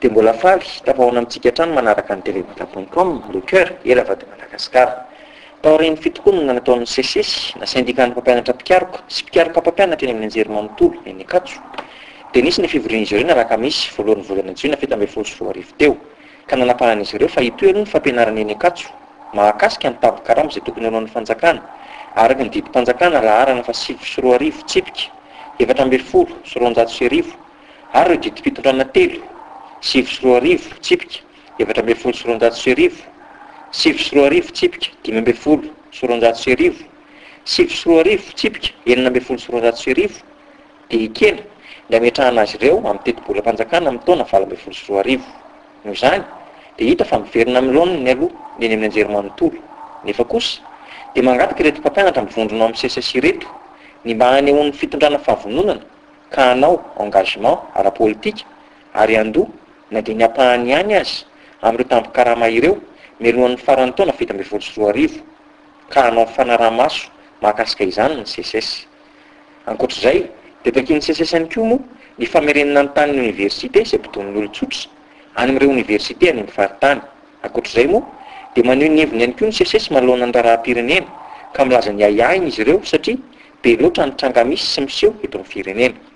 dia mbola faly tapahoana amintsika hatrany manaraka ny télévita.com le cœur elava de Madagasikara. Taorian'ny fitokonana nataon'ny CCS na syndicat ny mpampianatra mpikaroka sy mpikaroka mpampianatra eny amin'ny anjerimanontolo eny Ankatso. Dia nisy ny fivorian'izy ireo naraka misy voalohan'ny volana Jiona fito ambin'ny folo sy roa arivo teo ka nanapahan'izy ireo fa itoy aloha ny fampianarana eny Ankatso mahakasika ny tavy-karamo izay tokony anaon'ny fanjakana araka ny didim-panjakana laharana fa 7 sy 4 arivo tsipika 7 sy 400 ary didim-pitondrana telo 7 sy 4 arivo tsipika 7 sy 400 7 sy 4 arivo tsipika 5 sy 400 7 sy 4 arivo tsipika 9 sy 400 dia ikena dia ametrahana azy ireo amin'ny teti-bola mpanjakana amin'ny taona 9 sy 4 arivo. Noho izany dia hita fa miverina amin'ny laoniny ny aloha ny eny amin'ny anjerimanontolo. Nefa kosa dia mangataka ireto mpampianatra mivondrona amin'ny CCS ireto ny mba hanehoan'ny fitondrana fahavononana ka hanao engagement ara-politika ary andoha na dia ny ampahany ihany azy amin'ireo tampon-karama ireo mialohan'ny faran'ny taona 7 sy 4 arivo ka hanao fanaraha-maso mahakasika izany ny CCS. Ankoatr'izay dia takian'ny CCS ihany koa moa ny famerenana ny tanin'ny oniversité izay bidon'ny olon-tsotra any amin'ireo oniversité any amin'ny faritany. Ankoatr'izay moa dia maneho ny heviny ihany koa ny CCS manoloana ny raharaham-pirenena ka milaza ny ahiahiny izy ireo satria be loatra ny tranga misy sy miseho eto amin'ny firenena.